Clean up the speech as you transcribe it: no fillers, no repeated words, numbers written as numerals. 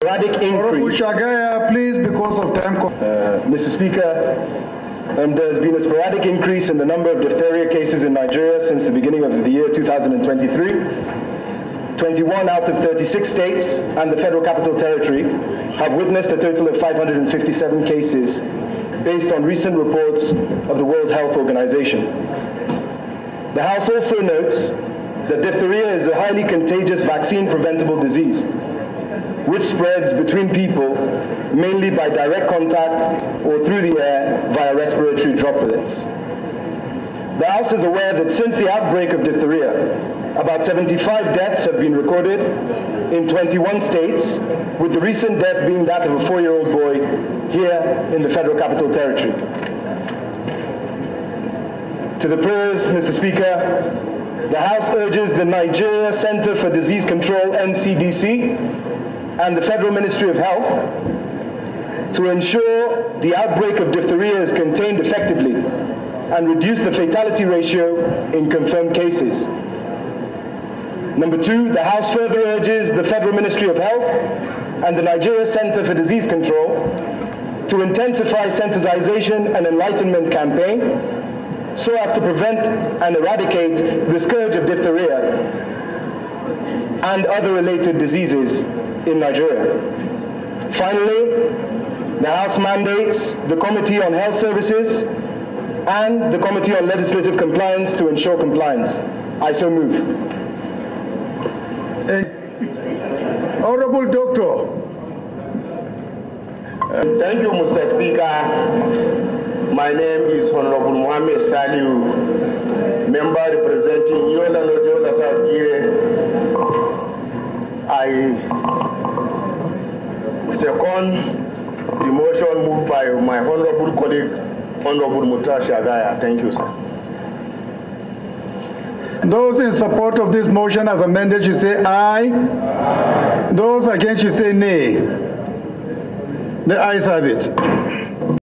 Sporadic increase. Shagaya, please, because of time. Mr. Speaker, there's been a sporadic increase in the number of diphtheria cases in Nigeria since the beginning of the year 2023. 21 out of 36 states and the Federal Capital Territory have witnessed a total of 557 cases based on recent reports of the World Health Organization. The House also notes that diphtheria is a highly contagious vaccine-preventable disease, which spreads between people mainly by direct contact or through the air via respiratory droplets. The House is aware that since the outbreak of diphtheria, about 75 deaths have been recorded in 21 states, with the recent death being that of a 4-year-old boy here in the Federal Capital Territory. To the prayers, Mr. Speaker, the House urges the Nigeria Center for Disease Control, NCDC, and the Federal Ministry of Health to ensure the outbreak of diphtheria is contained effectively and reduce the fatality ratio in confirmed cases. Number 2, the House further urges the Federal Ministry of Health and the Nigeria Center for Disease Control to intensify sensitization and enlightenment campaign so as to prevent and eradicate the scourge of diphtheria and other related diseases in Nigeria. Finally, the House mandates the Committee on Health Services and the Committee on Legislative Compliance to ensure compliance. I so move. Honorable Doctor. Thank you, Mr. Speaker. My name is Honorable Mohammed Saliu, member representing Yola Nodiola South Gire. I second the motion moved by my honorable colleague, Honorable Mutar Shagaya. Thank you, sir. Those in support of this motion as amended should say aye. Those against should say nay. The ayes have it.